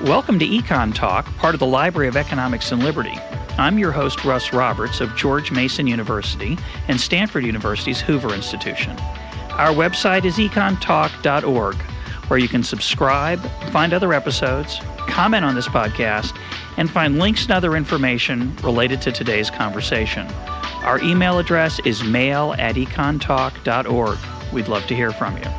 Welcome to Econ Talk, part of the Library of Economics and Liberty. I'm your host, Russ Roberts of George Mason University and Stanford University's Hoover Institution. Our website is econtalk.org, where you can subscribe, find other episodes, comment on this podcast, and find links and other information related to today's conversation. Our email address is mail@econtalk.org. We'd love to hear from you.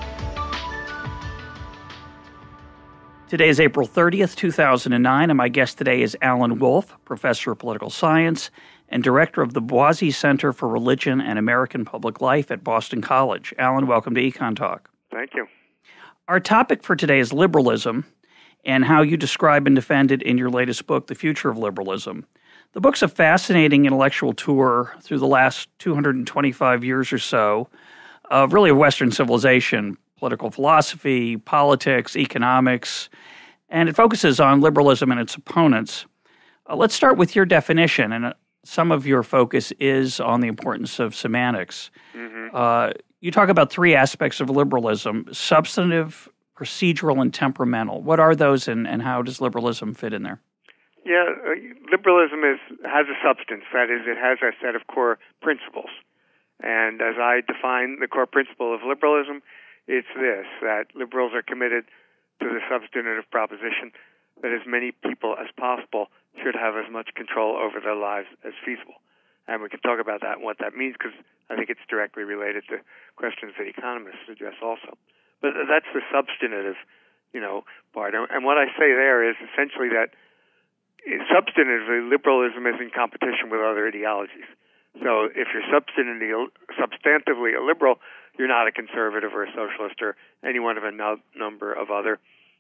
Today is April 30th, 2009, and my guest today is Alan Wolf, Professor of Political Science and Director of the Boise Center for Religion and American Public Life at Boston College. Alan, welcome to Econ Talk. Thank you. Our topic for today is liberalism and how you describe and defend it in your latest book, The Future of Liberalism. The book's a fascinating intellectual tour through the last 225 years or so of really Western civilization, political philosophy, politics, economics, and it focuses on liberalism and its opponents. Let's start with your definition, and some of your focus is on the importance of semantics. You talk about three aspects of liberalism: substantive, procedural, and temperamental. What are those, and how does liberalism fit in there? Yeah, liberalism has a substance. That is, it has a set of core principles. And as I define the core principle of liberalism, it's this, that liberals are committed to the substantive proposition that as many people as possible should have as much control over their lives as feasible. And we can talk about that and what that means, because I think it's directly related to questions that economists address also. But that's the substantive, part. And what I say there is essentially that substantively, liberalism is in competition with other ideologies. So if you're substantively a liberal, you're not a conservative or a socialist or any one of a number of other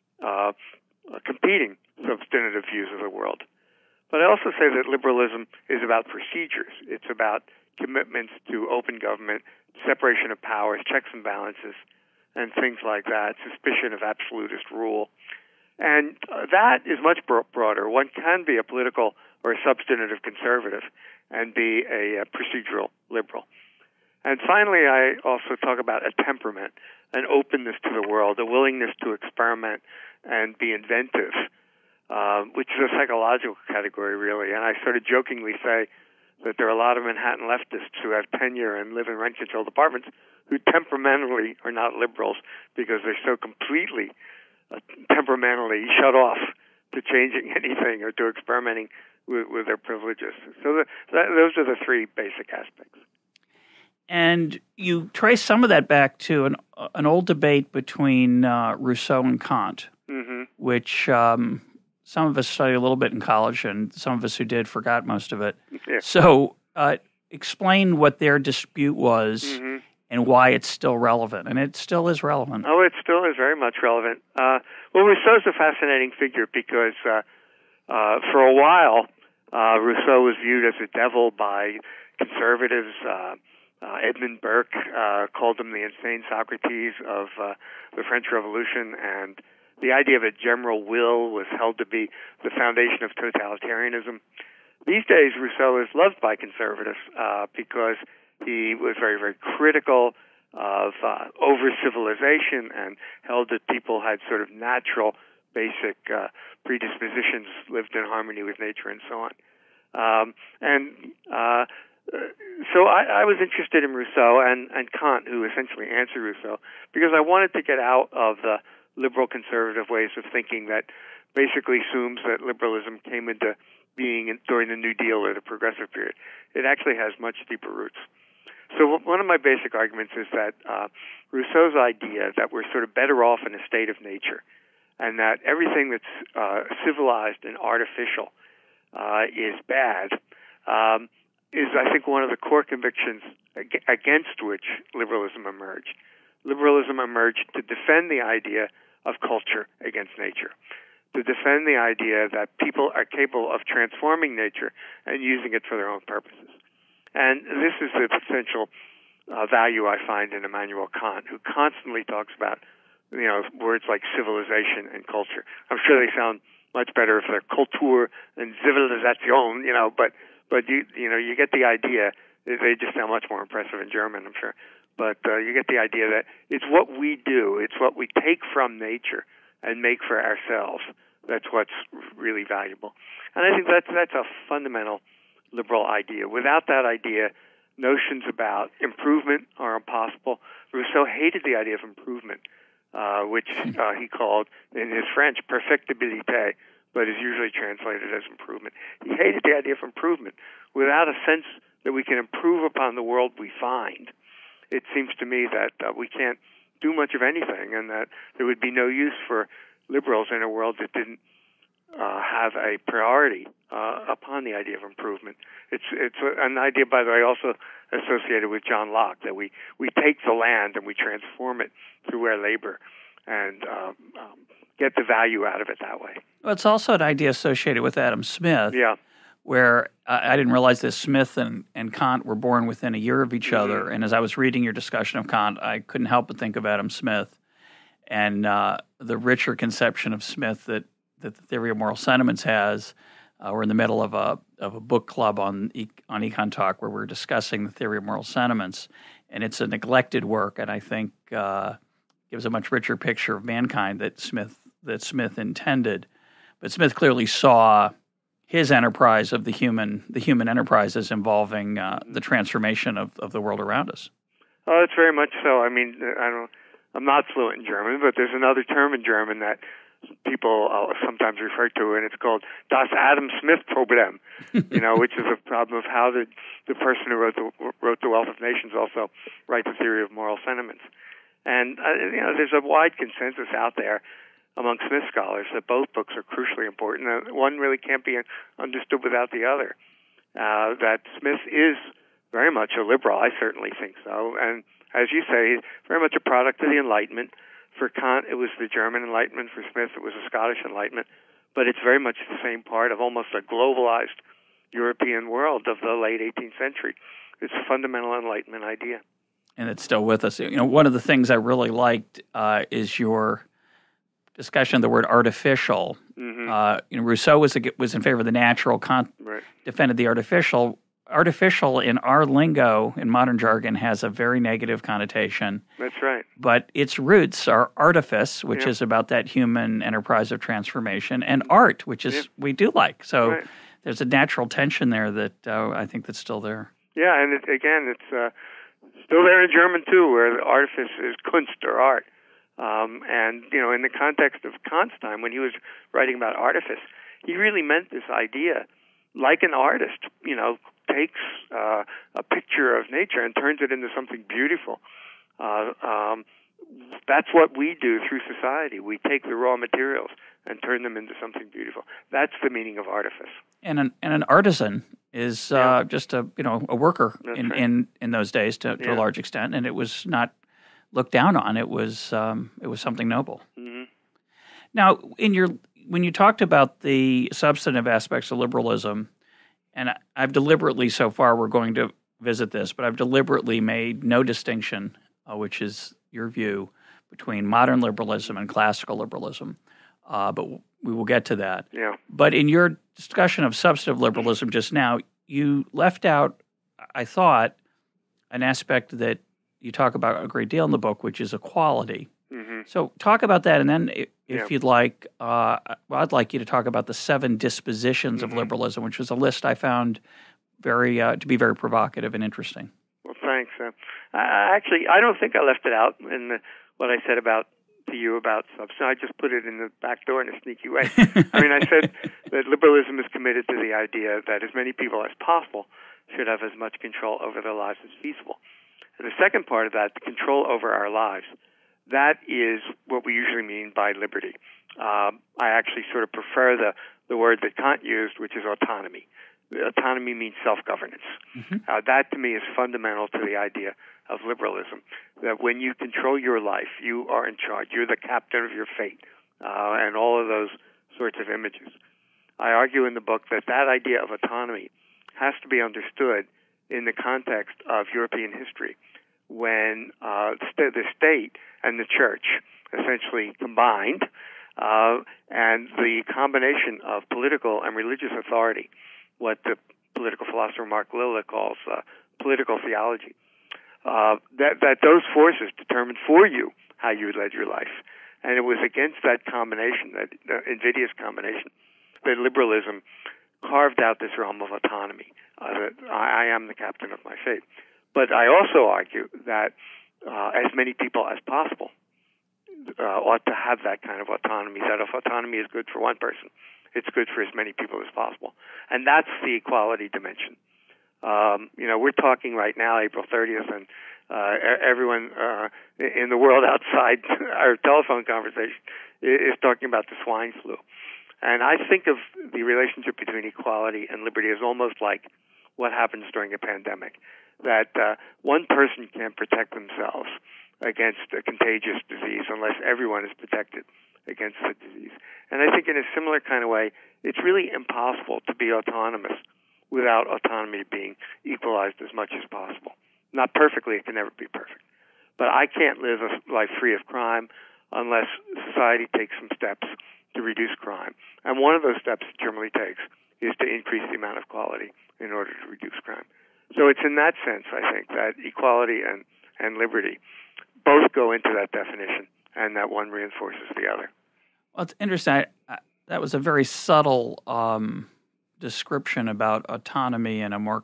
competing substantive views of the world. But I also say that liberalism is about procedures. It's about commitments to open government, separation of powers, checks and balances, and things like that, suspicion of absolutist rule. And that is much broader. One can be a political or a substantive conservative and be a procedural liberal. And finally, I also talk about a temperament, an openness to the world, a willingness to experiment and be inventive, which is a psychological category, really. And I sort of jokingly say that there are a lot of Manhattan leftists who have tenure and live in rent-controlled apartments who temperamentally are not liberals because they're so completely temperamentally shut off to changing anything or to experimenting with their privileges. So those are the three basic aspects. And you trace some of that back to an old debate between Rousseau and Kant, which some of us studied a little bit in college, and some of us who did forgot most of it. Yeah. So explain what their dispute was and why it's still relevant. And it still is relevant. Oh, it still is very much relevant. Well, Rousseau's a fascinating figure because for a while, Rousseau was viewed as a devil by conservatives. Edmund Burke called him the insane Socrates of the French Revolution, and the idea of a general will was held to be the foundation of totalitarianism. These days, Rousseau is loved by conservatives because he was very, very critical of over-civilization and held that people had sort of natural, basic predispositions, lived in harmony with nature, and so on. So I was interested in Rousseau and Kant, who essentially answered Rousseau, because I wanted to get out of the liberal conservative ways of thinking that basically assumes that liberalism came into being during the New Deal or the Progressive period. It actually has much deeper roots. So one of my basic arguments is that Rousseau's idea that we're sort of better off in a state of nature and that everything that's civilized and artificial is bad is, I think, one of the core convictions against which liberalism emerged. Liberalism emerged to defend the idea of culture against nature, to defend the idea that people are capable of transforming nature and using it for their own purposes. And this is the essential value I find in Immanuel Kant, who constantly talks about, words like civilization and culture. I'm sure they sound much better if they're Kultur and Zivilisation, but you get the idea. They just sound much more impressive in German, I'm sure. But you get the idea that it's what we do, it's what we take from nature and make for ourselves that's what's really valuable. And I think that's a fundamental liberal idea. Without that idea, notions about improvement are impossible. Rousseau hated the idea of improvement, which he called, in his French, perfectibilité, but is usually translated as improvement. He hated the idea of improvement. Without a sense that we can improve upon the world we find, it seems to me that we can't do much of anything, and that there would be no use for liberals in a world that didn't have a priority upon the idea of improvement. It's an idea, by the way, also associated with John Locke, that we take the land and we transform it through our labor and get the value out of it that way. Well, it's also an idea associated with Adam Smith. Yeah. Where I didn't realize that Smith and Kant were born within a year of each other. And as I was reading your discussion of Kant, I couldn't help but think of Adam Smith and the richer conception of Smith that the Theory of Moral Sentiments has. We're in the middle of a book club on Econ Talk where we're discussing the Theory of Moral Sentiments, and it's a neglected work, and I think gives a much richer picture of mankind that Smith intended. But Smith clearly saw his enterprise of the human enterprise as involving the transformation of the world around us. Oh, it's very much so. I mean, I'm not fluent in German, but there's another term in German that people sometimes refer to, and it's called das Adam Smith Problem, which is a problem of how the person who wrote The Wealth of Nations also write the Theory of Moral Sentiments. And there's a wide consensus out there among Smith scholars that both books are crucially important. One really can't be understood without the other. That Smith is very much a liberal. I certainly think so. And as you say, very much a product of the Enlightenment. For Kant, it was the German Enlightenment. For Smith, it was the Scottish Enlightenment. But it's very much the same part of almost a globalized European world of the late 18th century. It's a fundamental Enlightenment idea. And it's still with us. One of the things I really liked is your discussion of the word artificial. Mm-hmm. Rousseau was in favor of the natural. Kant defended the artificial. Artificial in our lingo, in modern jargon, has a very negative connotation. That's right. But its roots are artifice, which is about that human enterprise of transformation, and art, which is we do like. So there's a natural tension there that I think that's still there. Yeah, and it's still there in German too, where the artifice is Kunst or art. And, in the context of Kant's time, when he was writing about artifice, he really meant this idea, like an artist, takes a picture of nature and turns it into something beautiful. That's what we do through society. We take the raw materials and turn them into something beautiful. That's the meaning of artifice. And an artisan is just a worker in those days to a large extent, and it was not looked down on. It was something noble. Mm-hmm. Now, when you talked about the substantive aspects of liberalism, and I've deliberately, so far we're going to visit this, but I've deliberately made no distinction, which is your view, between modern liberalism and classical liberalism. But we will get to that. Yeah. But in your discussion of substantive liberalism just now, you left out, I thought, an aspect that you talk about a great deal in the book, which is equality. Mm-hmm. So talk about that, and then if you'd like, I'd like you to talk about the 7 dispositions of liberalism, which was a list I found to be very provocative and interesting. Well, thanks. Actually, I don't think I left it out in what I said to you about substance. I just put it in the back door in a sneaky way. I said that liberalism is committed to the idea that as many people as possible should have as much control over their lives as feasible. And the second part of that, the control over our lives, that is what we usually mean by liberty. I actually sort of prefer the word that Kant used, which is autonomy. Autonomy means self-governance. Mm-hmm. That, to me, is fundamental to the idea of liberalism, that when you control your life, you are in charge. You're the captain of your fate, and all of those sorts of images. I argue in the book that idea of autonomy has to be understood in the context of European history, when the state and the church essentially combined, and the combination of political and religious authority, what the political philosopher Mark Lilla calls political theology, that those forces determined for you how you led your life. And it was against that combination, that invidious combination, that liberalism carved out this realm of autonomy. That I am the captain of my fate. But I also argue that as many people as possible ought to have that kind of autonomy, that if autonomy is good for one person, it's good for as many people as possible. And that's the equality dimension. We're talking right now, April 30th, and everyone in the world outside our telephone conversation is talking about the swine flu. And I think of the relationship between equality and liberty as almost like what happens during a pandemic, that one person can't protect themselves against a contagious disease unless everyone is protected against the disease. And I think in a similar kind of way, it's really impossible to be autonomous without autonomy being equalized as much as possible. Not perfectly, it can never be perfect. But I can't live a life free of crime unless society takes some steps to reduce crime. And one of those steps it generally takes is to increase the amount of quality in order to reduce crime. So it's in that sense, I think, that equality and liberty both go into that definition, and that one reinforces the other. Well, it's interesting. That was a very subtle description about autonomy in a more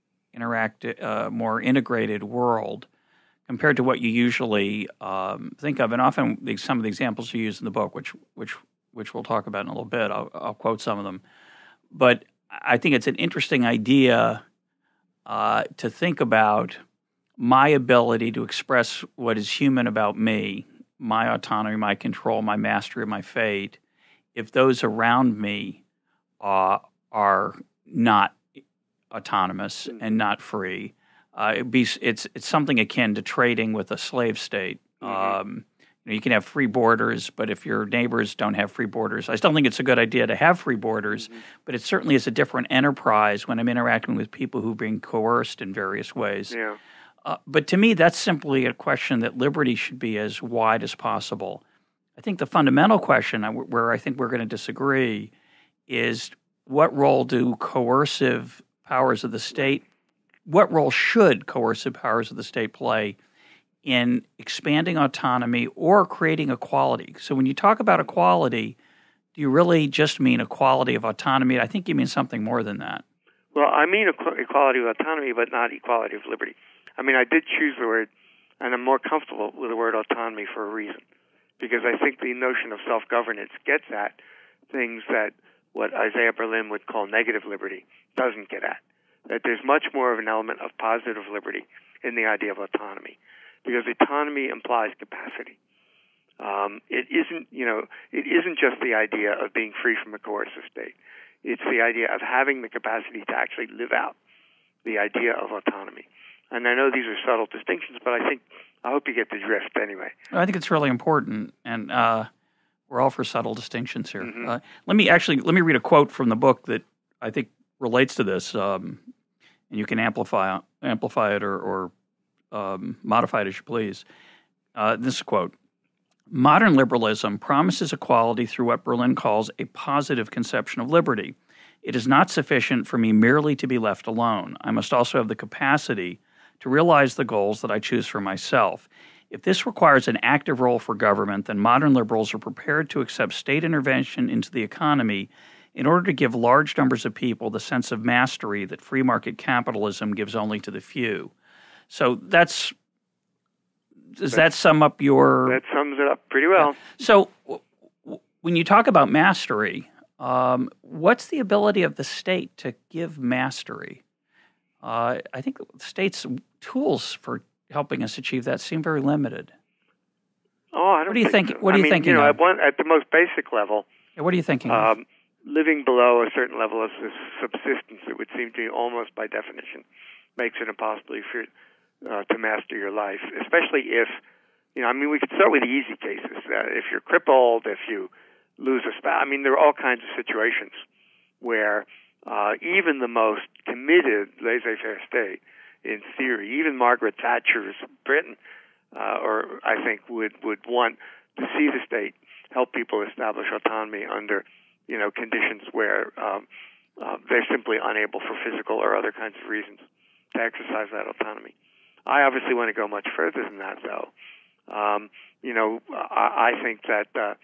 more integrated world compared to what you usually think of. And often some of the examples you use in the book, which we'll talk about in a little bit, I'll quote some of them. But I think it's an interesting idea to think about my ability to express what is human about me, my autonomy, my control, my mastery of my fate, if those around me are not autonomous and not free. It's something akin to trading with a slave state. Mm-hmm. You can have free borders, but if your neighbors don't have free borders, I still think it's a good idea to have free borders, but it certainly is a different enterprise when I'm interacting with people who are being coerced in various ways. Yeah. But to me, that's simply a question that liberty should be as wide as possible. I think the fundamental question where I think we're going to disagree is what role do coercive powers of the state, what role should coercive powers of the state play in expanding autonomy or creating equality? So when you talk about equality, do you really just mean equality of autonomy? I think you mean something more than that. Well, I mean equality of autonomy, but not equality of liberty. I mean, I did choose the word, and I'm more comfortable with the word autonomy for a reason, because I think the notion of self-governance gets at things that what Isaiah Berlin would call negative liberty doesn't get at, that there's much more of an element of positive liberty in the idea of autonomy, because autonomy implies capacity. It isn't just the idea of being free from a coercive state. It's the idea of having the capacity to actually live out the idea of autonomy. And I know these are subtle distinctions, but I hope you get the drift anyway. I think it's really important, and we're all for subtle distinctions here. Mm-hmm. Let me read a quote from the book that I think relates to this, and you can amplify it or modify it as you please. This is a quote: "Modern liberalism promises equality through what Berlin calls a positive conception of liberty. It is not sufficient for me merely to be left alone. I must also have the capacity to realize the goals that I choose for myself. If this requires an active role for government, then modern liberals are prepared to accept state intervention into the economy in order to give large numbers of people the sense of mastery that free market capitalism gives only to the few." So does that sum up your... That sums it up pretty well. So when you talk about mastery, what's the ability of the state to give mastery? I think the state's tools for helping us achieve that seem very limited. Oh, I don't. What do you think? So. What are you thinking? At the most basic level, what are you thinking? Of? Living below a certain level of subsistence, it would seem to me almost by definition makes it impossible to master your life. Especially if, we could start with the easy cases. If you're crippled, if you lose a spouse. There are all kinds of situations where even the most committed laissez-faire state, in theory, even Margaret Thatcher's Britain, or I think would want to see the state help people establish autonomy under, conditions where they're simply unable for physical or other kinds of reasons to exercise that autonomy. I obviously want to go much further than that, though. I think that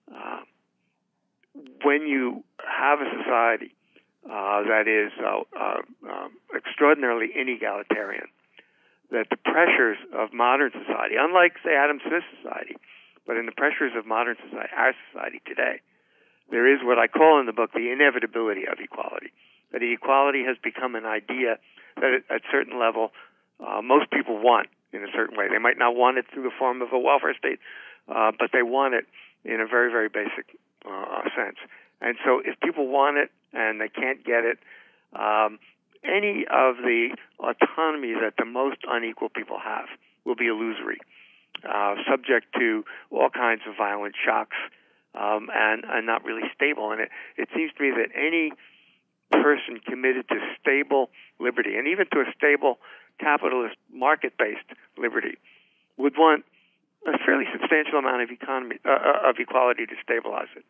when you have a society that is extraordinarily inegalitarian, that the pressures of modern society, unlike, say, Adam Smith's society, but in the pressures of modern society, our society today, there is what I call in the book the inevitability of equality. That equality has become an idea that at a certain level most people want in a certain way. They might not want it through the form of a welfare state, but they want it in a very, very basic sense. And so if people want it and they can't get it, any of the autonomy that the most unequal people have will be illusory, subject to all kinds of violent shocks, and not really stable. And it seems to me that any person committed to stable liberty, and even to a stable capitalist market-based liberty, would want a fairly substantial amount of equality to stabilize it.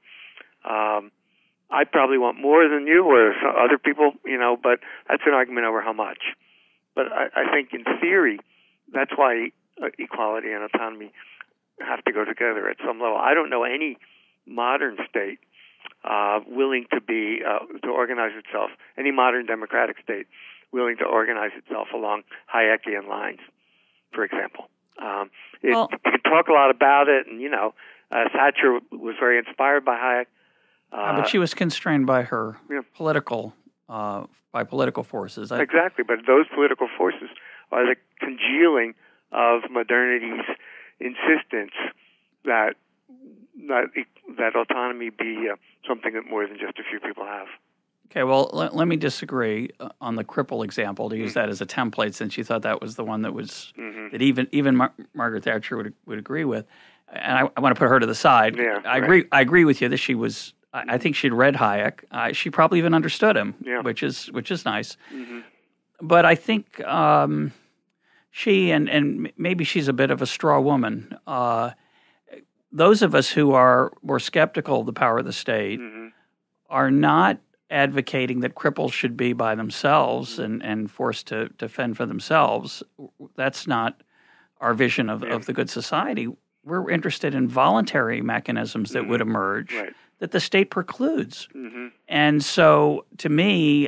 I probably want more than you or other people, but that's an argument over how much. But I think in theory, that's why equality and autonomy have to go together at some level. I don't know any modern state willing to organize itself, any modern democratic state willing to organize itself along Hayekian lines, for example. You can talk a lot about it, and Thatcher was very inspired by Hayek. But she was constrained by her political forces. Exactly, but those political forces are the congealing of modernity's insistence that autonomy be something that more than just a few people have. Okay, well, let me disagree on the cripple example, to use that as a template, since you thought that was the one that was that even Margaret Thatcher would agree with, and I want to put her to the side. Yeah, I agree with you that she was. I think she'd read Hayek. She probably even understood him, which is nice. Mm-hmm. But I think she and maybe she's a bit of a straw woman. Those of us who are more skeptical of the power of the state are not advocating that cripples should be by themselves and forced to fend for themselves. That's not our vision of the good society. We're interested in voluntary mechanisms that would emerge that the state precludes. Mm-hmm. And so, to me,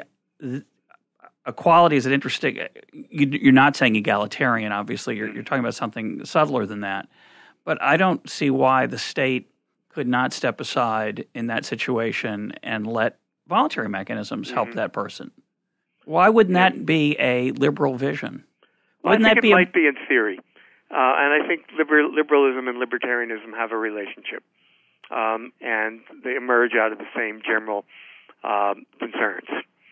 equality is an interesting. You're not saying egalitarian. Obviously, you're talking about something subtler than that. But I don't see why the state could not step aside in that situation and let voluntary mechanisms help that person. Why wouldn't that be a liberal vision? Well, I think it might be in theory. And I think liberalism and libertarianism have a relationship. And they emerge out of the same general concerns.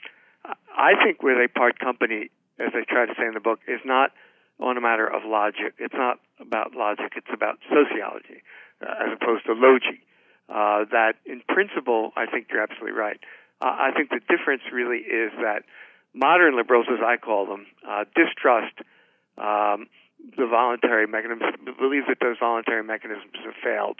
I think where they part company, as I try to say in the book, is not on a matter of logic. It's not about logic. It's about sociology, as opposed to logi. That in principle, I think you're absolutely right. I think the difference really is that modern liberals, as I call them, distrust the voluntary mechanisms, believe that those voluntary mechanisms have failed,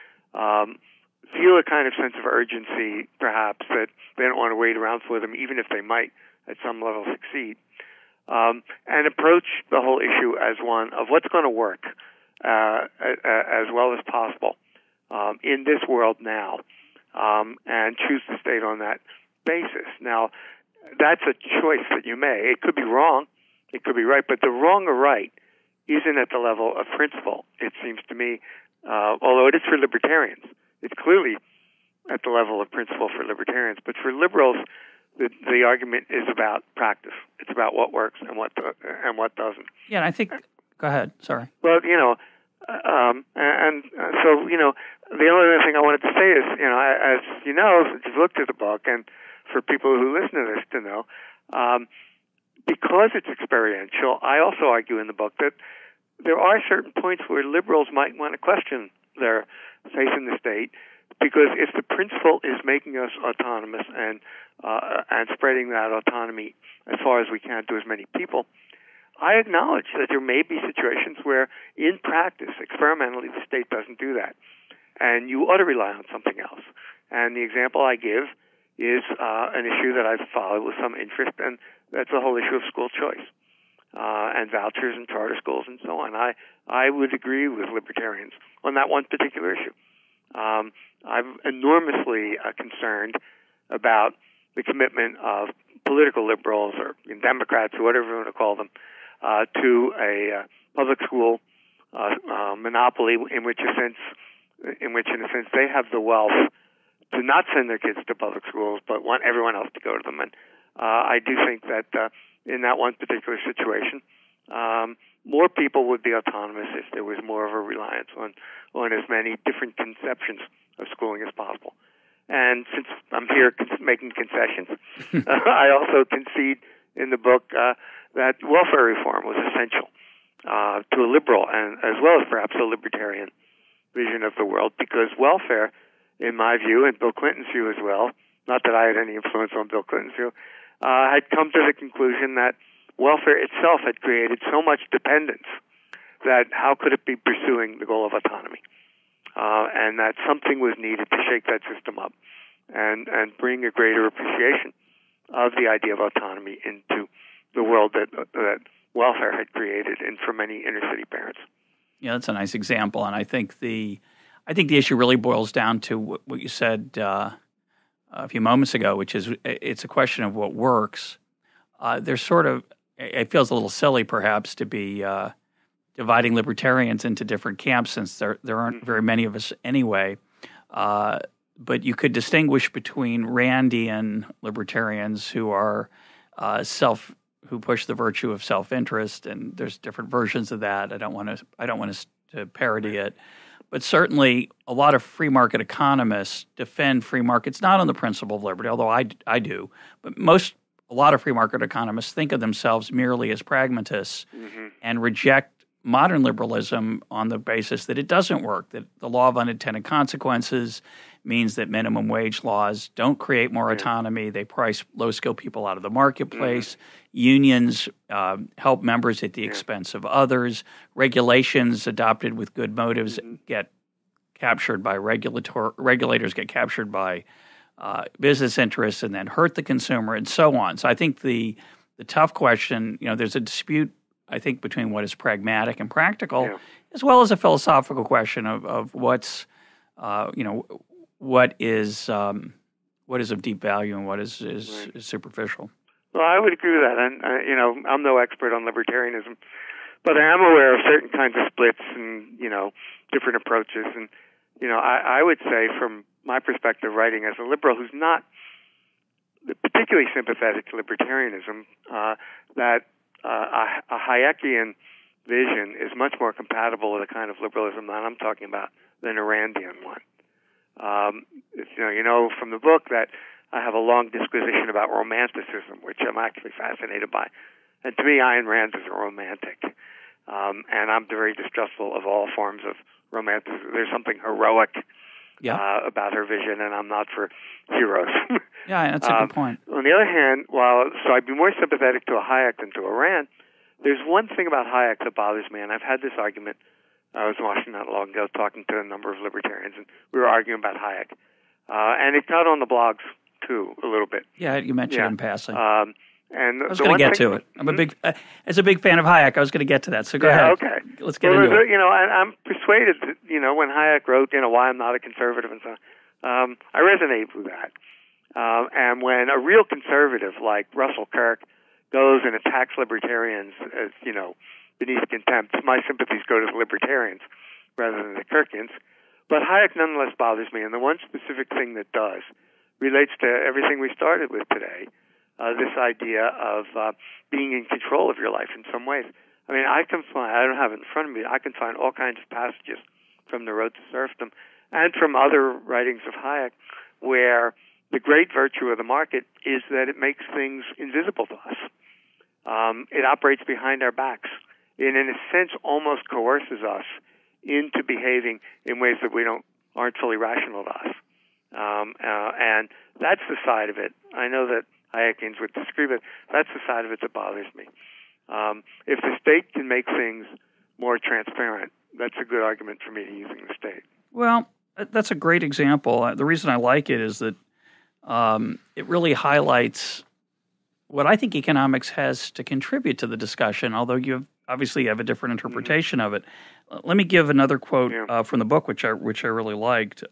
feel a kind of sense of urgency, perhaps, that they don't want to wait around for them, even if they might at some level succeed, and approach the whole issue as one of what's going to work as well as possible in this world now, and choose to stay on that basis. Now, that's a choice that you may. It could be wrong, it could be right, but the wrong or right isn't at the level of principle, it seems to me, although it is for libertarians. It's clearly at the level of principle for libertarians, but for liberals, the argument is about practice. It's about what works and what doesn't. Yeah, and I think. Go ahead. Sorry. Well, so the only other thing I wanted to say is, as you know, since you've looked at the book, and for people who listen to this to know, because it's experiential, I also argue in the book that there are certain points where liberals might want to question their faith in the state, because if the principle is making us autonomous and spreading that autonomy as far as we can to as many people, I acknowledge that there may be situations where, in practice, experimentally, the state doesn't do that, and you ought to rely on something else. And the example I give is an issue that I've followed with some interest, and that's the whole issue of school choice. and vouchers and charter schools and so on. I would agree with libertarians on that one particular issue. I'm enormously concerned about the commitment of political liberals or Democrats or whatever you want to call them to a public school monopoly in which, in a sense, they have the wealth to not send their kids to public schools, but want everyone else to go to them. And I do think that in that one particular situation, more people would be autonomous if there was more of a reliance on as many different conceptions of schooling as possible. And since I'm here making concessions, I also concede in the book that welfare reform was essential to a liberal and as well as perhaps a libertarian vision of the world, because welfare, in my view, and Bill Clinton's view as well, not that I had any influence on Bill Clinton's view, had come to the conclusion that welfare itself had created so much dependence that how could it be pursuing the goal of autonomy? And that something was needed to shake that system up and bring a greater appreciation of the idea of autonomy into the world that welfare had created and for many inner city parents. Yeah, that's a nice example, and I think the issue really boils down to what you said a few moments ago, which is it's a question of what works. There's sort of, it feels a little silly perhaps to be dividing libertarians into different camps, since there aren't very many of us anyway. But you could distinguish between Randian libertarians who are who push the virtue of self-interest, and there's different versions of that. I don't want to parody it, but certainly a lot of free market economists defend free markets not on the principle of liberty, although I do, but a lot of free market economists think of themselves merely as pragmatists and reject modern liberalism on the basis that it doesn't work, that the law of unintended consequences means that minimum wage laws don't create more autonomy. They price low-skilled people out of the marketplace. Unions help members at the expense of others. Regulations adopted with good motives get captured by regulators, get captured by business interests and then hurt the consumer, and so on. So I think the tough question, there's a dispute, I think, between what is pragmatic and practical, as well as a philosophical question of what's, what is of deep value and what is superficial. Well, I would agree with that, and I'm no expert on libertarianism, but I am aware of certain kinds of splits and different approaches, and I would say, from my perspective, writing as a liberal who's not particularly sympathetic to libertarianism, that a Hayekian vision is much more compatible with the kind of liberalism that I'm talking about than a Randian one. From the book that I have a long disquisition about romanticism, which I'm actually fascinated by. And to me, Ayn Rand is a romantic. And I'm very distrustful of all forms of romanticism. There's something heroic about her vision, and I'm not for heroes. Yeah, that's a good point. On the other hand, so I'd be more sympathetic to a Hayek than to a Rand. There's one thing about Hayek that bothers me, and I've had this argument. I was in Washington not long ago talking to a number of libertarians, and we were arguing about Hayek. And it got on the blogs, too, a little bit. Yeah, you mentioned it in passing. And I was going to get to it. I'm as a big fan of Hayek, I was going to get to that. So go ahead. Okay. Let's get into it. I'm persuaded that, when Hayek wrote, why I'm not a conservative and so on, I resonate with that. And when a real conservative like Russell Kirk goes and attacks libertarians as, beneath contempt, my sympathies go to the libertarians rather than the Kirkians. But Hayek nonetheless bothers me, and the one specific thing that does relates to everything we started with today, this idea of being in control of your life in some ways. I mean, I don't have it in front of me, I can find all kinds of passages from The Road to Serfdom and from other writings of Hayek where the great virtue of the market is that it makes things invisible to us. It operates behind our backs. It, in a sense, almost coerces us into behaving in ways that aren't fully rational to us. And that's the side of it. I know that Hayekians would disagree, but that's the side of it that bothers me. If the state can make things more transparent, that's a good argument for me to using the state. Well, that's a great example. The reason I like it is that it really highlights what I think economics has to contribute to the discussion, although you obviously have a different interpretation of it. Let me give another quote from the book, which I really liked.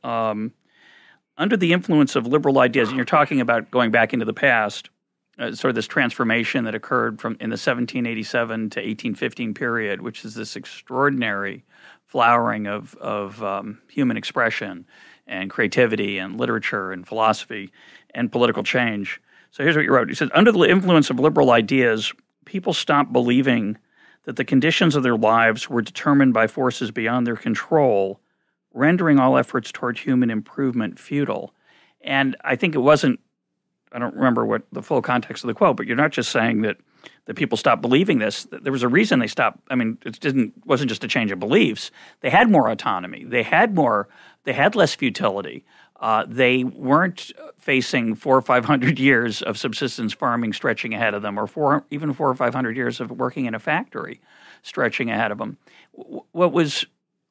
Under the influence of liberal ideas, and you're talking about going back into the past, sort of this transformation that occurred from in the 1787 to 1815 period, which is this extraordinary flowering of human expression and creativity and literature and philosophy and political change. So here's what you wrote. You said, under the influence of liberal ideas, people stopped believing that the conditions of their lives were determined by forces beyond their control, rendering all efforts toward human improvement futile. And I think it wasn't, I don't remember what the full context of the quote, but you're not just saying that people stopped believing this. There was a reason they stopped. I mean, wasn't just a change of beliefs. They had more autonomy. They had less futility. They weren't facing 400 or 500 years of subsistence farming stretching ahead of them, or even 400 or 500 years of working in a factory stretching ahead of them. What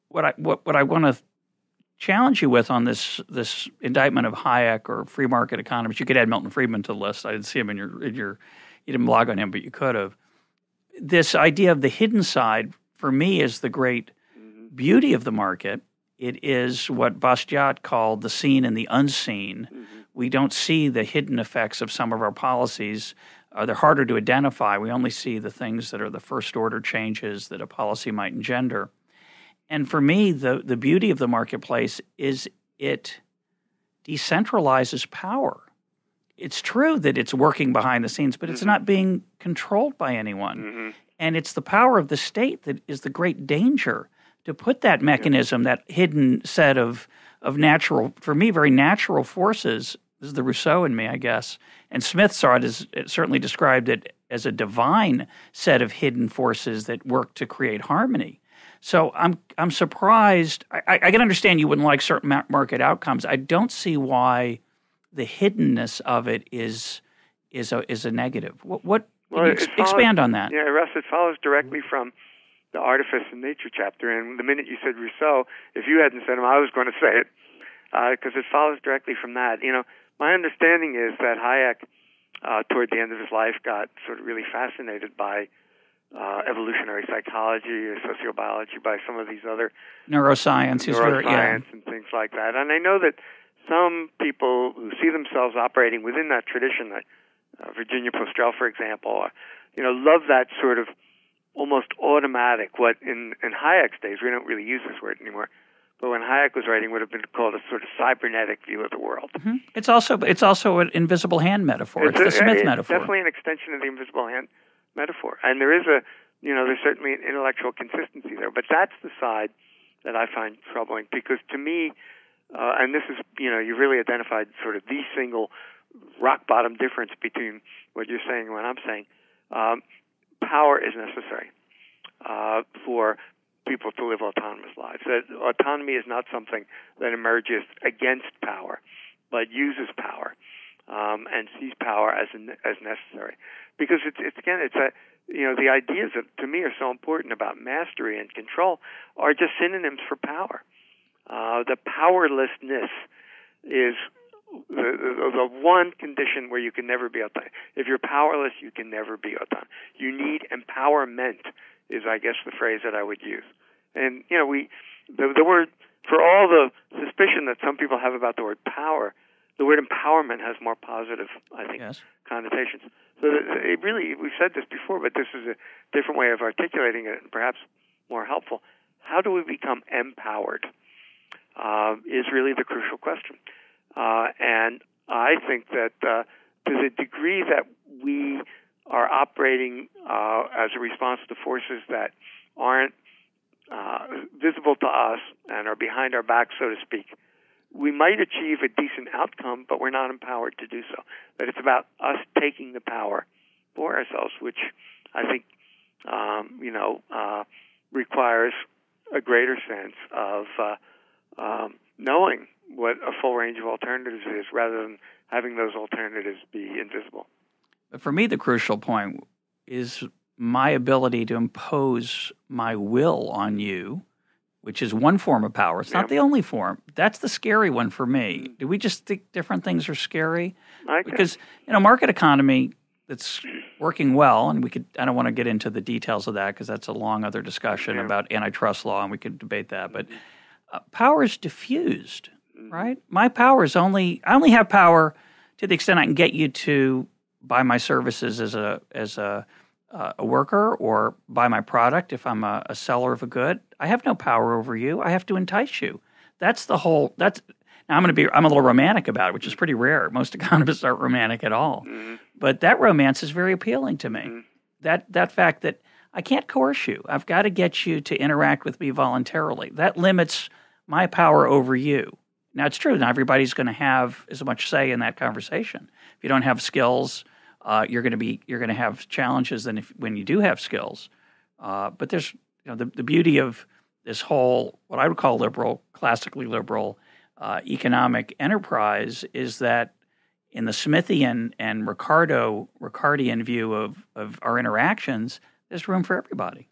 I want to challenge you with on this indictment of Hayek or free market economists. You could add Milton Friedman to the list. I didn't see him in your you didn't blog on him, but you could have. This idea of the hidden side, for me, is the great beauty of the market. It is what Bastiat called the seen and the unseen. We don't see the hidden effects of some of our policies. They're harder to identify. We only see the things that are the first-order changes that a policy might engender. And for me, the beauty of the marketplace is it decentralizes power. It's true that it's working behind the scenes, but it's not being controlled by anyone. And it's the power of the state that is the great danger to put that mechanism, that hidden set of natural, for me, very natural forces. This is the Rousseau in me, I guess. And Smith certainly described it as a divine set of hidden forces that work to create harmony. So I'm surprised. I can understand you wouldn't like certain market outcomes. I don't see why the hiddenness of it is a negative. Expand on that? Yeah, Russ, it follows directly from the Artifice in Nature chapter. And the minute you said Rousseau, if you hadn't said him, I was going to say it because it follows directly from that. You know, my understanding is that Hayek, toward the end of his life, got sort of really fascinated by evolutionary psychology or sociobiology, by some of these other neuroscience and things like that. And I know that some people who see themselves operating within that tradition, like Virginia Postrel, for example, love that sort of almost automatic, what in Hayek's days, we don't really use this word anymore, but when Hayek was writing, would have been called a sort of cybernetic view of the world. It's also an invisible hand metaphor. It's the Smith metaphor. It's definitely an extension of the invisible hand metaphor. And there's certainly an intellectual consistency there, but that's the side that I find troubling, because to me, and this is, you really identified sort of the single rock bottom difference between what you're saying and what I'm saying. Power is necessary for people to live autonomous lives. That autonomy is not something that emerges against power, but uses power and sees power as necessary. Because the ideas that to me are so important about mastery and control are just synonyms for power. The powerlessness is the one condition where you can never be autonomous. If you're powerless, you can never be autonomous. You need empowerment is, I guess, the phrase that I would use. And, the word, for all the suspicion that some people have about the word power, the word empowerment has more positive, I think, connotations. So it really, we've said this before, but this is a different way of articulating it and perhaps more helpful. How do we become empowered is really the crucial question. And I think that to the degree that we are operating as a response to forces that aren't visible to us and are behind our back, so to speak, we might achieve a decent outcome, but we're not empowered to do so. That it's about us taking the power for ourselves, which I think, requires a greater sense of knowing what a full range of alternatives is, rather than having those alternatives be invisible. But for me, the crucial point is my ability to impose my will on you, which is one form of power. It's not the only form. That's the scary one for me. Do we just think different things are scary? Because, market economy, that's working well, and I don't want to get into the details of that because that's a long other discussion about antitrust law, and we could debate that. But power is diffused, right? My power is I only have power to the extent I can get you to buy my services as a worker, or buy my product if I'm a seller of a good. I have no power over you. I have to entice you. That's the whole. Now I'm a little romantic about it, which is pretty rare. Most economists aren't romantic at all, but that romance is very appealing to me. That fact that I can't coerce you. I've got to get you to interact with me voluntarily. That limits my power over you. Now, it's true. Not everybody's going to have as much say in that conversation. If you don't have skills, you're going to have challenges than when you do have skills. But there's the beauty of this whole what I would call classically liberal economic enterprise is that in the Smithian and Ricardian view of our interactions, there's room for everybody.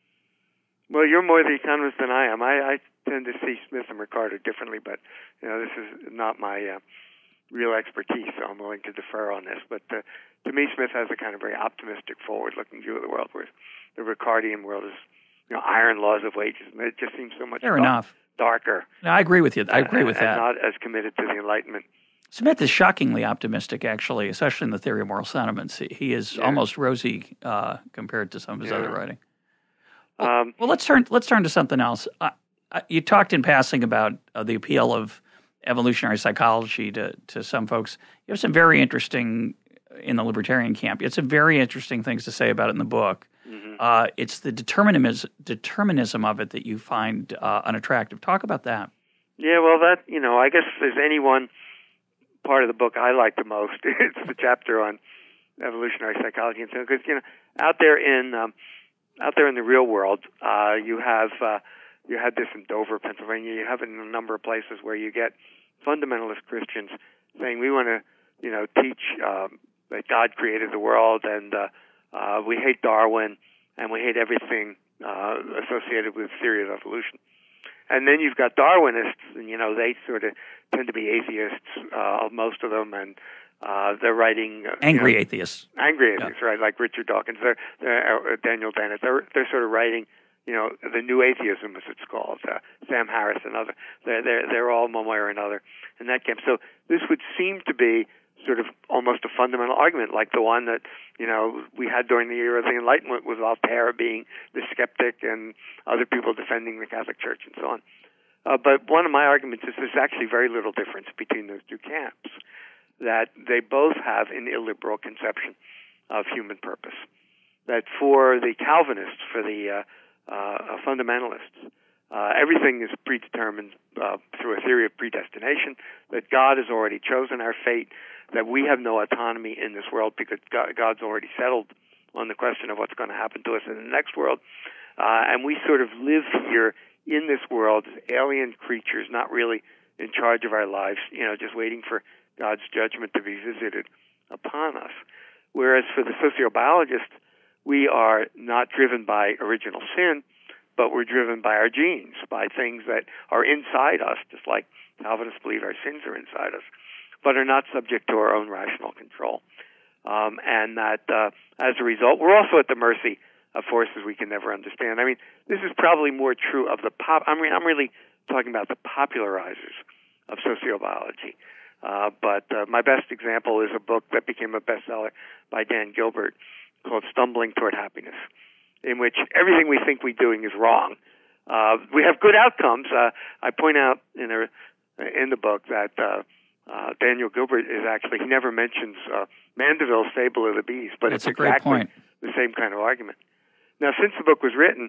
Well, you're more the economist than I am. I tend to see Smith and Ricardo differently, but this is not my real expertise, so I'm willing to defer on this. But to me, Smith has a kind of very optimistic, forward-looking view of the world, whereas the Ricardian world is iron laws of wages. It just seems so much darker. No, I agree with you. I agree with that. And not as committed to the Enlightenment. Smith is shockingly optimistic, actually, especially in the theory of moral sentiments. He is almost rosy compared to some of his other writing. Well, let's turn to something else. You talked in passing about the appeal of evolutionary psychology to some folks. You have some very interesting, in the libertarian camp, you have some very interesting things to say about it in the book. It's the determinism of it that you find unattractive. Talk about that. Yeah, well, that, I guess if there's any one part of the book I like the most, it's the chapter on evolutionary psychology. And so, because, out there in the real world, you had this in Dover, Pennsylvania. You have it in a number of places where you get fundamentalist Christians saying we want to, teach that God created the world, and we hate Darwin, and we hate everything associated with the theory of evolution. And then you've got Darwinists, and they sort of tend to be atheists, most of them, and they're writing angry atheists, right? Like Richard Dawkins, they're Daniel Dennett. They're sort of writing, the New Atheism, as it's called. Sam Harris and other. They're all one way or another in that camp. So this would seem to be sort of almost a fundamental argument, like the one that we had during the era of the Enlightenment, with Voltaire being the skeptic and other people defending the Catholic Church and so on. But one of my arguments is there's actually very little difference between those two camps, that they both have an illiberal conception of human purpose. That for the Calvinists, for the fundamentalists, everything is predetermined through a theory of predestination, that God has already chosen our fate, that we have no autonomy in this world because God's already settled on the question of what's going to happen to us in the next world. And we sort of live here in this world as alien creatures, not really in charge of our lives, just waiting for God's judgment to be visited upon us. Whereas for the sociobiologist, we are not driven by original sin, but we're driven by our genes, by things that are inside us, just like Calvinists believe our sins are inside us, but are not subject to our own rational control. And that as a result, we're also at the mercy of forces we can never understand. I mean, this is probably more true of I'm really talking about the popularizers of sociobiology. But my best example is a book that became a bestseller by Dan Gilbert called Stumbling Toward Happiness, in which everything we think we're doing is wrong. We have good outcomes. I point out in the book that Daniel Gilbert he never mentions Mandeville's Fable of the Bees, but it's exactly great point. The same kind of argument. Now, since the book was written,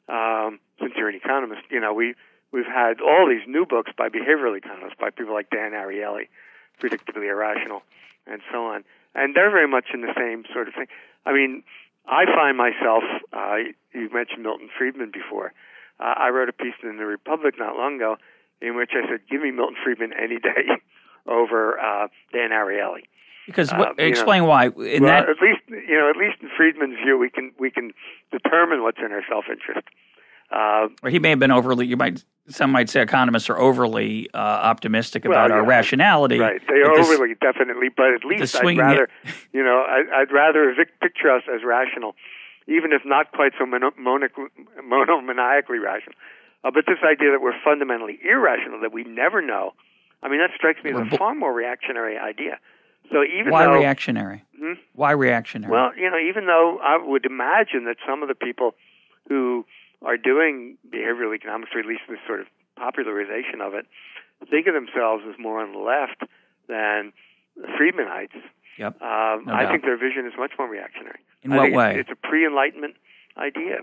since you're an economist, we've had all these new books by behavioral economists, by people like Dan Ariely, Predictably Irrational, and so on. And they're very much in the same sort of thing. I mean, I find myself, you mentioned Milton Friedman before. I wrote a piece in the Republic not long ago in which I said, give me Milton Friedman any day over Dan Ariely. Because explain why. At least in Friedman's view, we can determine what's in our self-interest. Or he may have been overly. Some might say economists are overly optimistic about our rationality. Right, they are overly, definitely. But at least I'd rather, I'd rather picture us as rational, even if not quite so monomaniacally rational. But this idea that we're fundamentally irrational, that we never know, I mean, that strikes me as a far more reactionary idea. So Why reactionary? Why reactionary? Well, even though I would imagine that some of the people who are doing behavioral economics, or at least this sort of popularization of it, think of themselves as more on the left than Friedmanites. Yep. I think their vision is much more reactionary. In what way? It's a pre-Enlightenment idea.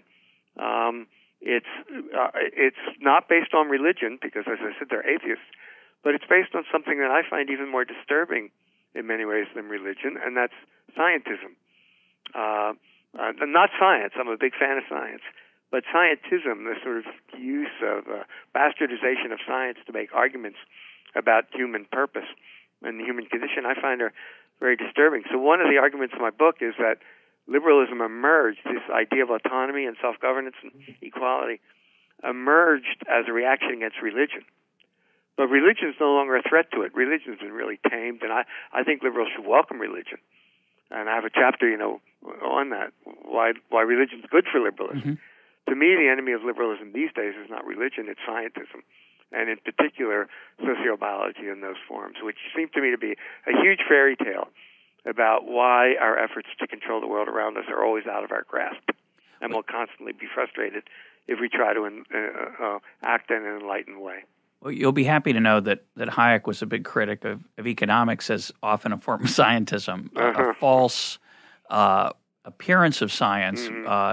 It's not based on religion, because, as I said, they're atheists, but it's based on something that I find even more disturbing in many ways than religion, and that's scientism. Not science. I'm a big fan of science. But scientism, the sort of use of bastardization of science to make arguments about human purpose and the human condition, I find are very disturbing. So one of the arguments in my book is that liberalism emerged, this idea of autonomy and self-governance and equality, emerged as a reaction against religion. But religion is no longer a threat to it. Religion has been really tamed, and I think liberals should welcome religion. And I have a chapter, on that, why religion is good for liberalism. Mm-hmm. To me, the enemy of liberalism these days is not religion, it's scientism, and in particular, sociobiology in those forms, which seem to me to be a huge fairy tale about why our efforts to control the world around us are always out of our grasp, and will constantly be frustrated if we try to act in an enlightened way. Well, you'll be happy to know that Hayek was a big critic of economics as often a form of scientism, a false appearance of science,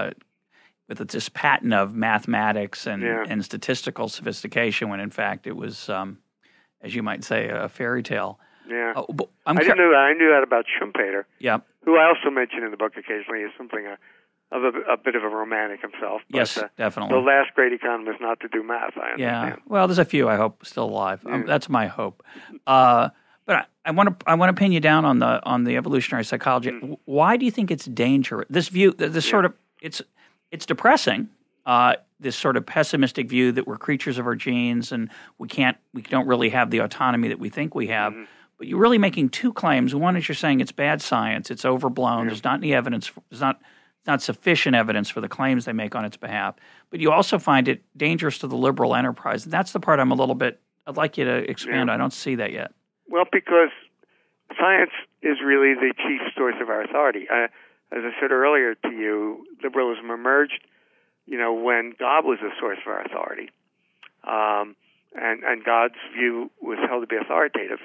with this patent of mathematics and statistical sophistication, when in fact it was, as you might say, a fairy tale. Yeah, I didn't know that. I knew that about Schumpeter. Yeah, who I also mention in the book occasionally is something of a bit of a romantic himself. But, yes, definitely. The last great economist not to do math, I understand. Yeah, well, there's a few, I hope, still alive. That's my hope. But I want to pin you down on the evolutionary psychology. Why do you think it's dangerous? This view, this sort of, it's depressing. This sort of pessimistic view that we're creatures of our genes and we don't really have the autonomy that we think we have. But you're really making two claims. One is you're saying it's bad science, it's overblown. There's not any evidence. There's not sufficient evidence for the claims they make on its behalf. But you also find it dangerous to the liberal enterprise. And that's the part I'd like you to expand. I don't see that yet. Well, because science is really the chief source of our authority. As I said earlier to you, liberalism emerged, when God was the source of our authority, and God's view was held to be authoritative.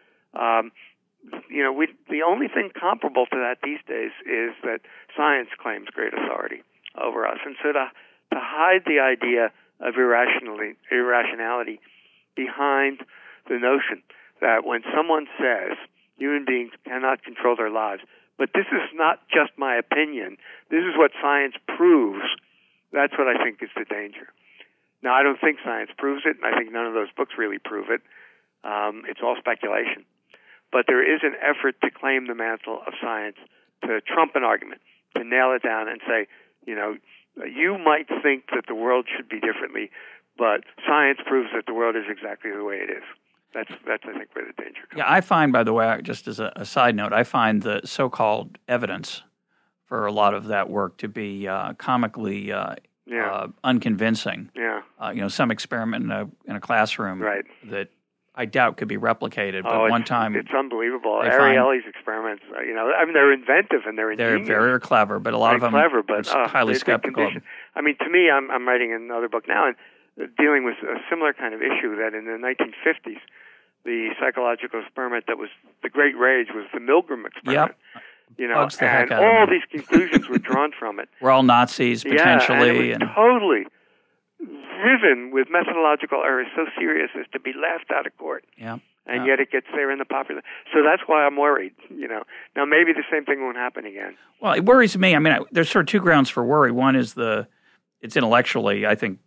The only thing comparable to that these days is that science claims great authority over us, and so to hide the idea of irrationality behind the notion that when someone says human beings cannot control their lives, but this is not just my opinion, this is what science proves, that's what I think is the danger. Now, I don't think science proves it, and I think none of those books really prove it. It's all speculation. But there is an effort to claim the mantle of science, to trump an argument, to nail it down and say, you might think that the world should be differently, but science proves that the world is exactly the way it is. That's I think, where the danger comes. Yeah, I find, by the way, just as a side note, I find the so-called evidence for a lot of that work to be comically unconvincing. Yeah. Some experiment in a classroom that I doubt could be replicated, but one time it's unbelievable. Ariely's experiments, they're inventive and they're ingenious. They're very clever, but a lot of them clever, but highly skeptical. I mean, to me, I'm writing another book now and dealing with a similar kind of issue that in the 1950s, the psychological experiment that was the great rage was the Milgram experiment. Yep. And all these conclusions were drawn from it. We're all Nazis, potentially. Yeah, and it was totally riven with methodological errors so serious as to be laughed out of court. Yeah. And yet it gets there in the popular. So that's why I'm worried, Now, maybe the same thing won't happen again. Well, it worries me. I mean, there's sort of two grounds for worry. One is it's intellectually, I think,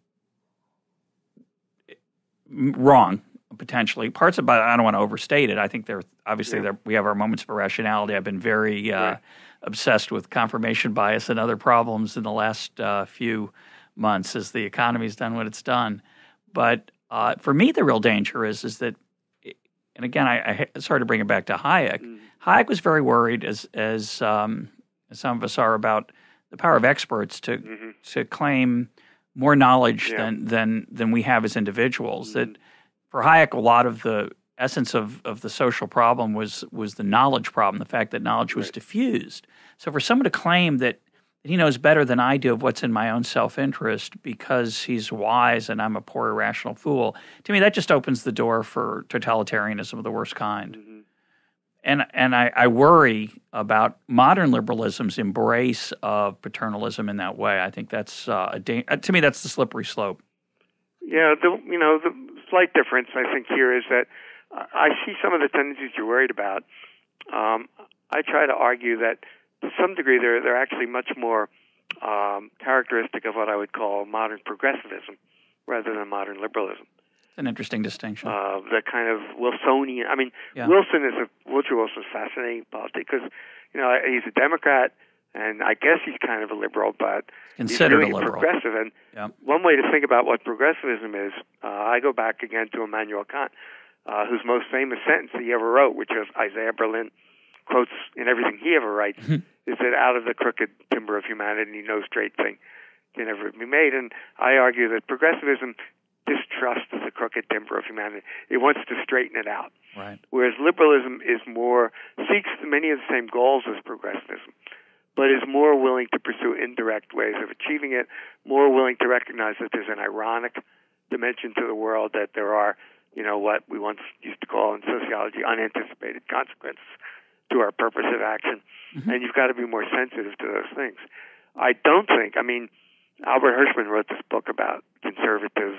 wrong, potentially. Parts of it, I don't want to overstate it. I think we have our moments of irrationality. I've been very obsessed with confirmation bias and other problems in the last few months as the economy's done what it's done. But for me, the real danger is that, and again, I sorry to bring it back to Hayek. Hayek was very worried, as some of us are, about the power of experts to claim more knowledge than we have as individuals. That for Hayek, a lot of the essence of the social problem was the knowledge problem, the fact that knowledge was diffused. So for someone to claim that he knows better than I do of what's in my own self-interest because he's wise and I'm a poor irrational fool, to me that just opens the door for totalitarianism of the worst kind. And I worry about modern liberalism's embrace of paternalism in that way. I think that's to me that's the slippery slope. Yeah, the slight difference I think here is that I see some of the tendencies you're worried about. I try to argue that to some degree they're actually much more characteristic of what I would call modern progressivism rather than modern liberalism. An interesting distinction. The kind of Wilsonian. I mean, Woodrow Wilson's fascinating politics because he's a Democrat and I guess he's kind of a liberal, but considered he's really a liberal. Progressive. And one way to think about what progressivism is, I go back again to Immanuel Kant, whose most famous sentence he ever wrote, which is Isaiah Berlin quotes in everything he ever writes, is that out of the crooked timber of humanity, no straight thing can ever be made. And I argue that progressivism distrusts the crooked timber of humanity. It wants to straighten it out. Right. Whereas liberalism seeks many of the same goals as progressivism, but is more willing to pursue indirect ways of achieving it, more willing to recognize that there's an ironic dimension to the world, that there are, what we once used to call in sociology unanticipated consequences to our purpose of action. And you've got to be more sensitive to those things. I don't think, Albert Hirschman wrote this book about conservative,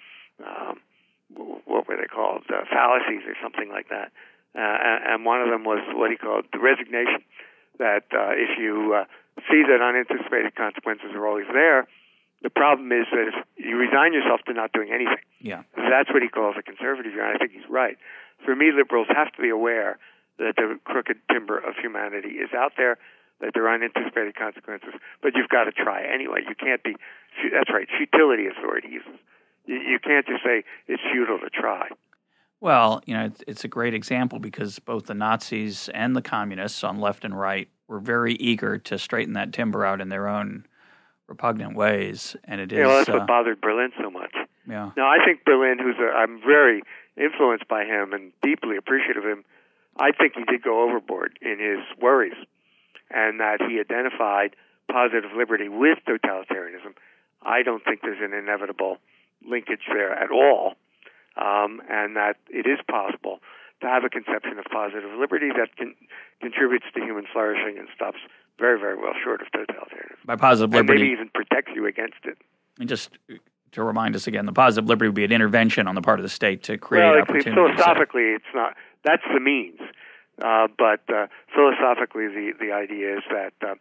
what were they called, fallacies or something like that. And one of them was what he called the resignation, that if you see that unanticipated consequences are always there, the problem is that if you resign yourself to not doing anything. Yeah. That's what he calls a conservative view, and I think he's right. For me, liberals have to be aware that the crooked timber of humanity is out there, that there are unanticipated consequences, but you've got to try anyway. You can't be, that's right, futility is the word he uses. You can't just say it's futile to try. Well, it's a great example because both the Nazis and the communists on left and right were very eager to straighten that timber out in their own repugnant ways, and it is. Yeah, well, that's what bothered Berlin so much. Yeah. Now, I think Berlin, I'm very influenced by him and deeply appreciative of him. I think he did go overboard in his worries, and that he identified positive liberty with totalitarianism. I don't think there's an inevitable linkage there at all, and that it is possible to have a conception of positive liberty that contributes to human flourishing and stops very, very well short of totalitarianism. By positive liberty, and maybe even protects you against it. And just to remind us again, the positive liberty would be an intervention on the part of the state to create opportunities. Philosophically, it's not. That's the means. But philosophically, the idea is that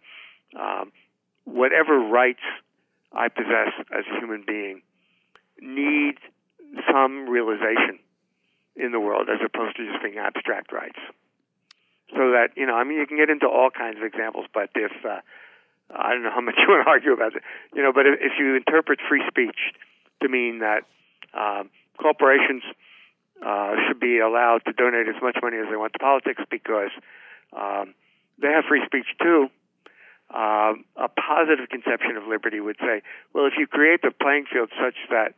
whatever rights I possess as a human being need some realization in the world as opposed to just being abstract rights. So that, you can get into all kinds of examples, but if, I don't know how much you want to argue about it, but if you interpret free speech to mean that corporations should be allowed to donate as much money as they want to politics because they have free speech too, a positive conception of liberty would say, well, if you create the playing field such that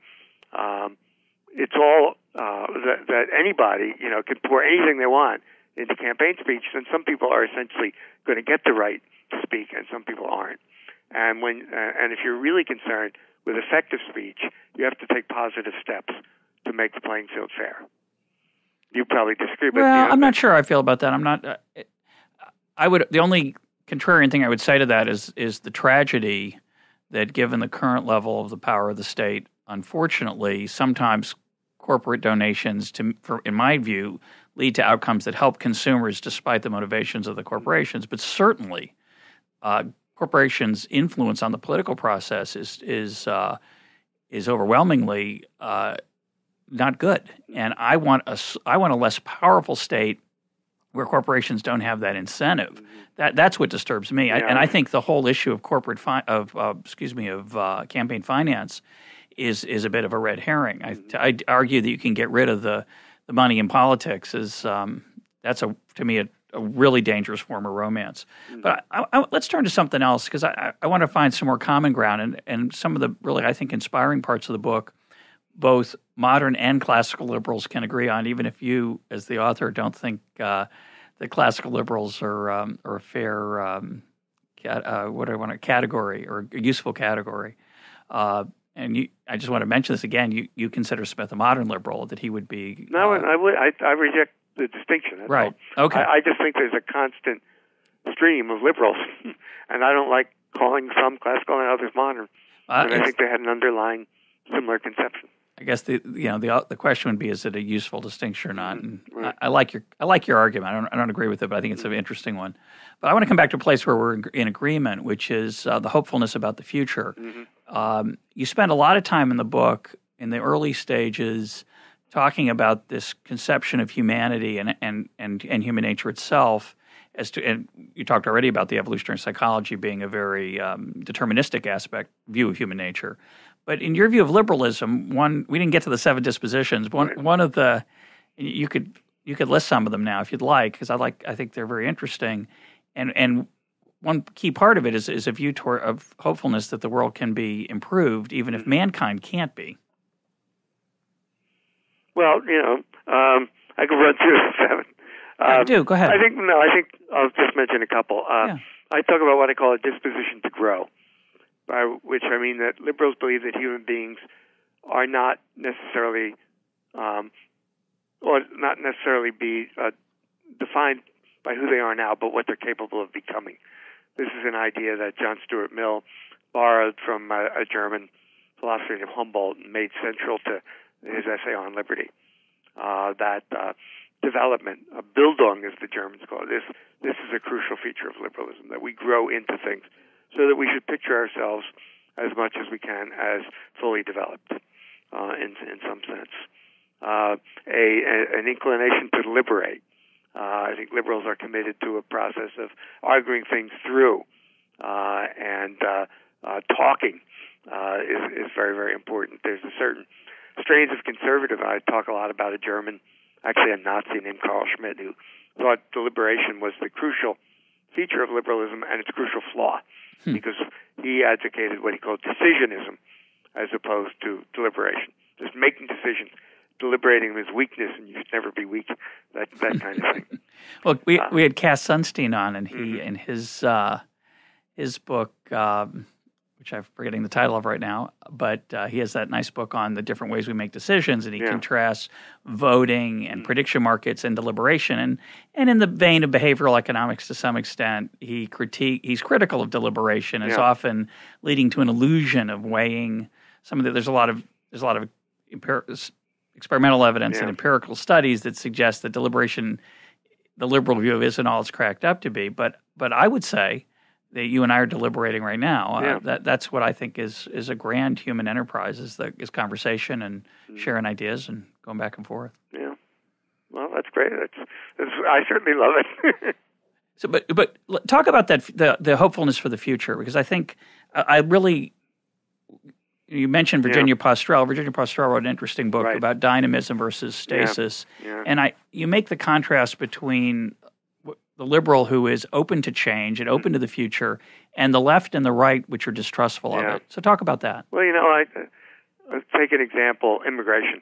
it's all that anybody can pour anything they want into campaign speech, then some people are essentially going to get the right to speak, and some people aren't. And and if you're really concerned with effective speech, you have to take positive steps to make the playing field fair. You probably disagree, but I'm not sure I feel about that. I'm not. The only contrarian thing I would say to that is the tragedy that, given the current level of the power of the state, unfortunately, sometimes corporate donations, in my view, lead to outcomes that help consumers despite the motivations of the corporations. But certainly, corporations' influence on the political process is overwhelmingly not good. And I want a less powerful state where corporations don't have that incentive. That's what disturbs me. And I think the whole issue of campaign finance is a bit of a red herring. I argue that you can get rid of the money in politics. That's to me a really dangerous form of romance. But let's turn to something else, because I want to find some more common ground and some of the really, I think, inspiring parts of the book. Both modern and classical liberals can agree on, even if you, as the author, don't think that classical liberals are a fair category or a useful category. And I just want to mention this again. You consider Smith a modern liberal, that he would be. No, I reject the distinction. That's right. all. Okay. I just think there's a constant stream of liberals, and I don't like calling some classical and others modern. And I think they had an underlying similar conception. I guess the question would be, is it a useful distinction or not? And right. I like your argument. I don't agree with it, but I think it's an interesting one. But I want to come back to a place where we're in agreement, which is the hopefulness about the future. You spend a lot of time in the book in the early stages talking about this conception of humanity and human nature itself. And you talked already about the evolutionary psychology being a very deterministic view of human nature. But in your view of liberalism, we didn't get to the 7 dispositions. One of the you could list some of them now if you'd like, because I think they're very interesting. And one key part of it is a view of hopefulness that the world can be improved, even if mankind can't be. Well, I could run through the 7. Do go ahead. I think I'll just mention a couple. I talk about what I call a disposition to grow, by which I mean that liberals believe that human beings are not necessarily, or not necessarily be defined by who they are now, but what they're capable of becoming. This is an idea that John Stuart Mill borrowed from a German philosopher named Humboldt and made central to his essay on liberty. That development, Bildung as the Germans call it, this is a crucial feature of liberalism, that we grow into things, so that we should picture ourselves as much as we can as fully developed in some sense. An inclination to liberate. I think liberals are committed to a process of arguing things through, and talking is very, very important. There's a certain strains of conservative. I talk a lot about a German, actually a Nazi named Carl Schmitt, who thought deliberation was the crucial feature of liberalism and its crucial flaw, because he advocated what he called decisionism as opposed to deliberation. Just making decisions. Deliberating is weakness, and you should never be weak. That kind of thing. Well, we had Cass Sunstein on, and he in his book, which I'm forgetting the title of right now, but he has that nice book on the different ways we make decisions, and he contrasts voting and prediction markets and deliberation. And in the vein of behavioral economics, to some extent, he's critical of deliberation as often leading to an illusion of weighing some of the. There's a lot of experimental evidence and empirical studies that suggest that deliberation, the liberal view of, isn't all it's cracked up to be. But I would say that you and I are deliberating right now. That's what I think is a grand human enterprise, is conversation and sharing ideas and going back and forth. Yeah. Well, that's great. I certainly love it. So, but talk about that, the hopefulness for the future, because I think I really. You mentioned Virginia Postrel. Virginia Postrel wrote an interesting book about dynamism versus stasis, and you make the contrast between the liberal who is open to change and open to the future, and the left and the right, which are distrustful of it. So talk about that. Well, let's take an example: immigration.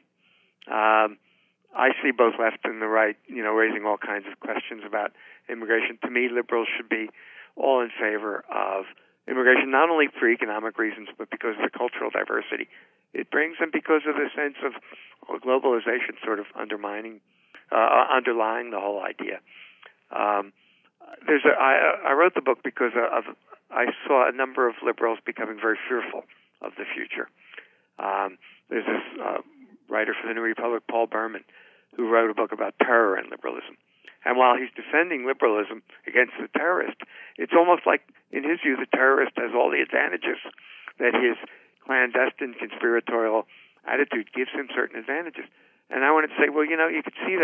I see both left and the right, raising all kinds of questions about immigration. To me, liberals should be all in favor of immigration, not only for economic reasons, but because of the cultural diversity it brings, and because of the sense of globalization sort of underlying the whole idea. I wrote the book because I saw a number of liberals becoming very fearful of the future. There's this writer for the New Republic, Paul Berman, who wrote a book about terror and liberalism. And while he's defending liberalism against the terrorist, it's almost like, in his view, the terrorist has all the advantages, that his clandestine, conspiratorial attitude gives him certain advantages. And I wanted to say, well, you could see that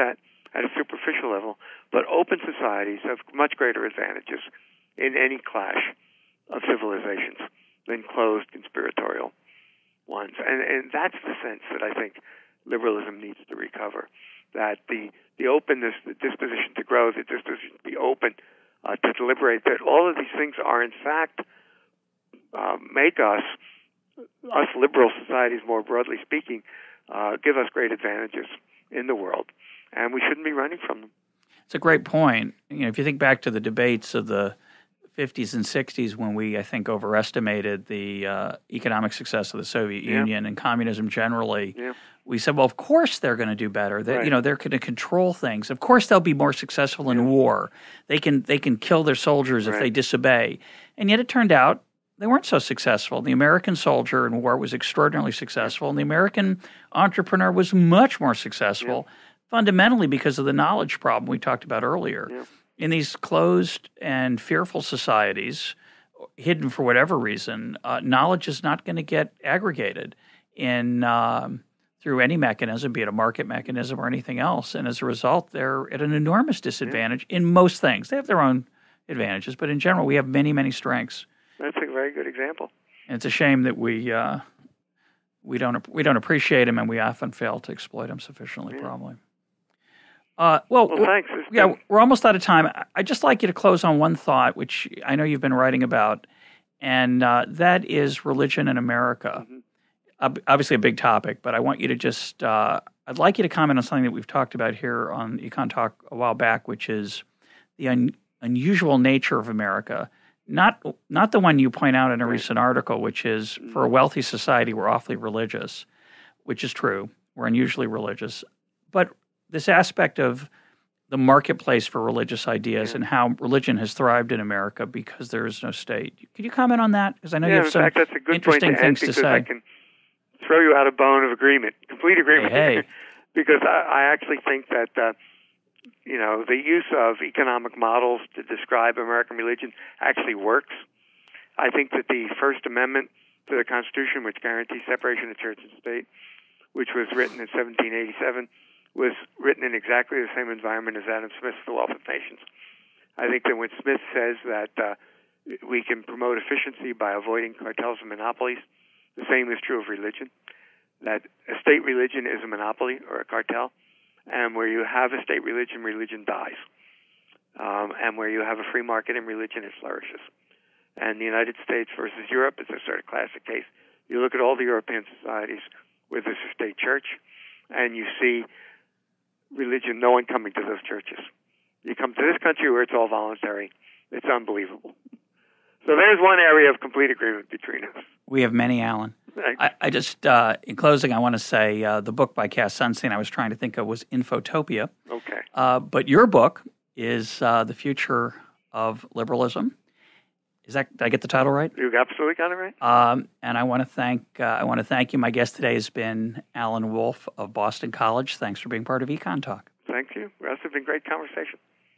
at a superficial level, but open societies have much greater advantages in any clash of civilizations than closed conspiratorial ones. And that's the sense that I think liberalism needs to recover, that the openness, the disposition to grow, the disposition to be open, to deliberate, that all of these things are in fact make us liberal societies, more broadly speaking, give us great advantages in the world, and we shouldn't be running from them. It's a great point. If you think back to the debates of the 50s and 60s when we, I think, overestimated the economic success of the Soviet Union and communism generally, we said, well, of course they're going to do better. They're going to control things. Of course they'll be more successful in war. They can kill their soldiers if they disobey. And yet it turned out they weren't so successful. The American soldier in war was extraordinarily successful, and the American entrepreneur was much more successful, fundamentally because of the knowledge problem we talked about earlier. In these closed and fearful societies, hidden for whatever reason, knowledge is not going to get aggregated through any mechanism, be it a market mechanism or anything else. And as a result, they're at an enormous disadvantage in most things. They have their own advantages, but in general, we have many, many strengths. That's a very good example. And it's a shame that we don't appreciate them, and we often fail to exploit them sufficiently. Probably. Well, thanks. We're almost out of time. I'd just like you to close on one thought, which I know you've been writing about, and that is religion in America. Obviously a big topic, but I want you to just I'd like you to comment on something that we've talked about here on Econ Talk a while back, which is the unusual nature of America. Not the one you point out in a recent article, which is for a wealthy society, we're awfully religious, which is true. We're unusually religious. But this aspect of the marketplace for religious ideas and how religion has thrived in America because there is no state. Could you comment on that? Because I know you have some that's a good interesting things to say. I can throw you out a bone of agreement, complete agreement. Hey. Because I actually think that the use of economic models to describe American religion actually works. I think that the First Amendment to the Constitution, which guarantees separation of church and state, which was written in 1787, was written in exactly the same environment as Adam Smith's The Wealth of Nations. I think that when Smith says that we can promote efficiency by avoiding cartels and monopolies, the same is true of religion, that a state religion is a monopoly or a cartel, and where you have a state religion, religion dies. And where you have a free market in religion, it flourishes. And the United States versus Europe is a sort of classic case. You look at all the European societies where there's a state church, and you see religion, no one coming to those churches. You come to this country where it's all voluntary. It's unbelievable. So there's one area of complete agreement between us. We have many, Alan. I just, in closing, I want to say the book by Cass Sunstein I was trying to think of was Infotopia. Okay. But your book is The Future of Liberalism. Did I get the title right? You absolutely got it right. And I want to thank you. My guest today has been Alan Wolf of Boston College. Thanks for being part of Econ Talk. Thank you. Russ, it's been a great conversation.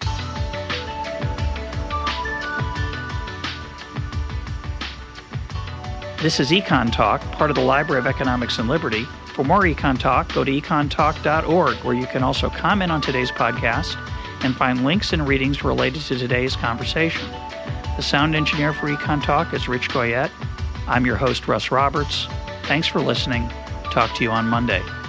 This is Econ Talk, part of the Library of Economics and Liberty. For more Econ Talk, go to econtalk.org, where you can also comment on today's podcast and find links and readings related to today's conversation. The sound engineer for Econ Talk is Rich Goyette. I'm your host, Russ Roberts. Thanks for listening. Talk to you on Monday.